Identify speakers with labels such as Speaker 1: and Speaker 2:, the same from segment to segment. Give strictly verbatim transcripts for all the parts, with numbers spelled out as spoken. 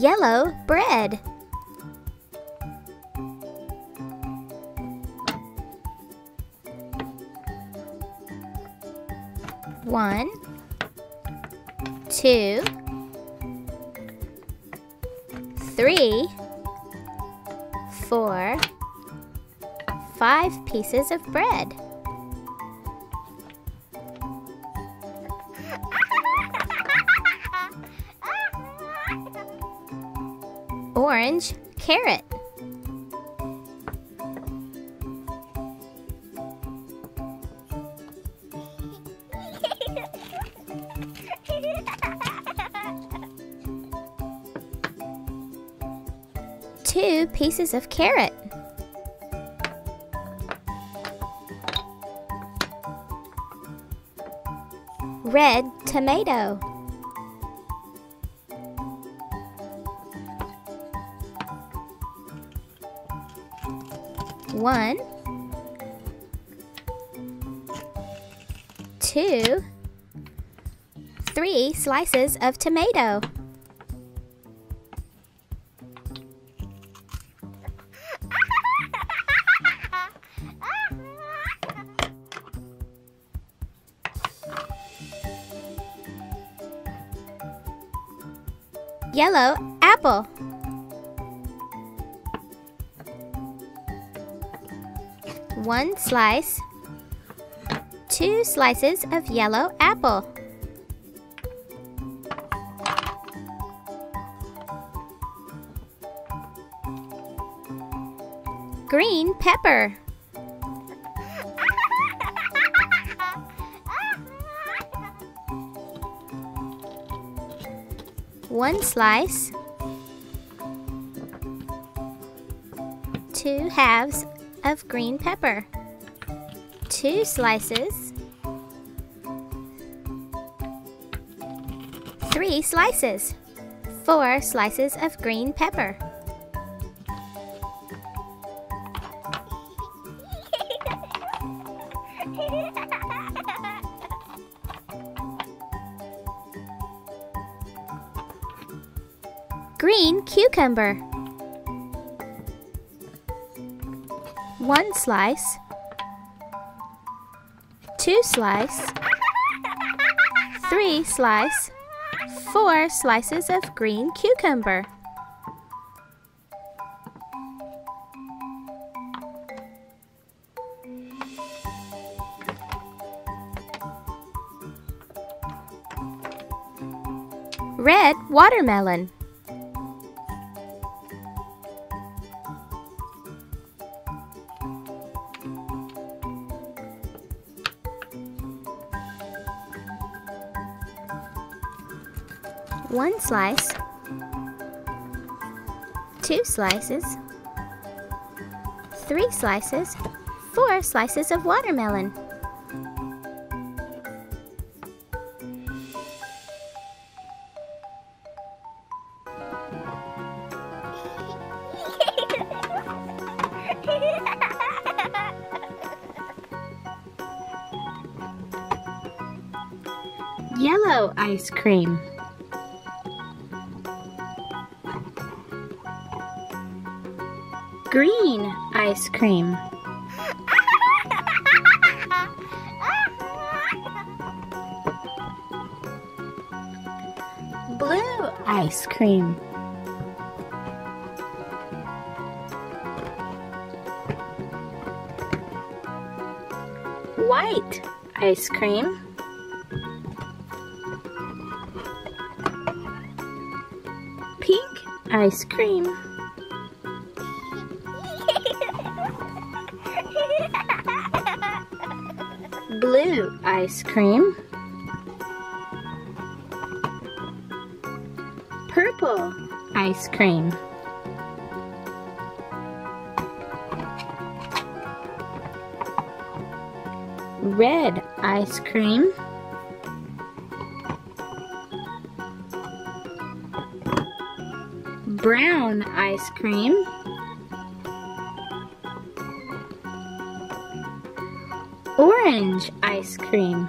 Speaker 1: Yellow bread. One, two, three, four, five pieces of bread. Orange carrot. Two pieces of carrot. Red tomato. One, two, three slices of tomato. Yellow apple. One slice, two slices of yellow apple. Green pepper. One slice, two halves of green pepper, two slices, three slices, four slices of green pepper. Green cucumber. One slice, two slice, three slice, four slices of green cucumber. Red watermelon. One slice, two slices, three slices, four slices of watermelon. Yellow ice cream. Green ice cream. Blue ice cream. White ice cream. Pink ice cream. Blue ice cream. Purple ice cream. Red ice cream. Brown ice cream. Orange ice cream.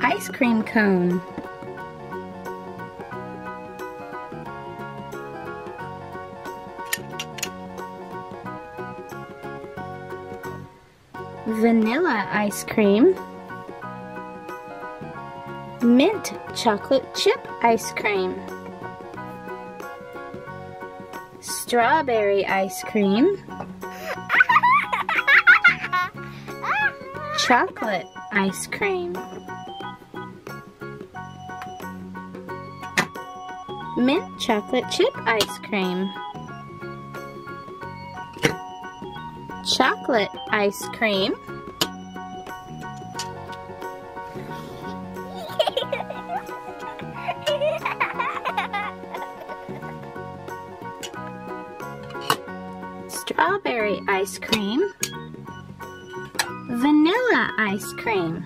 Speaker 1: ice cream cone. Vanilla ice cream. Mint chocolate chip ice cream. Strawberry ice cream. Chocolate ice cream. Mint chocolate chip ice cream. Chocolate ice cream. Strawberry ice cream. Vanilla ice cream.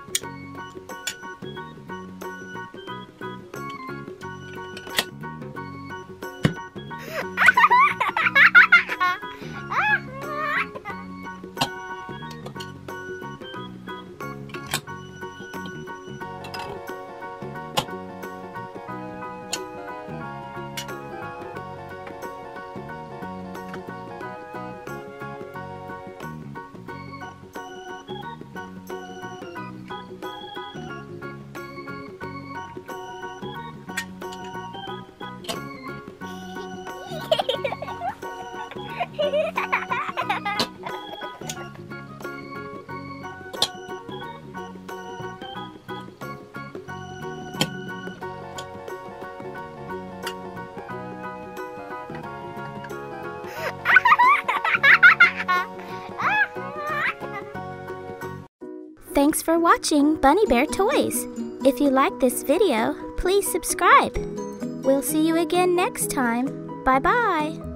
Speaker 1: Thanks for watching Bunny Bear Toys. If you like this video, please subscribe. We'll see you again next time. Bye-bye.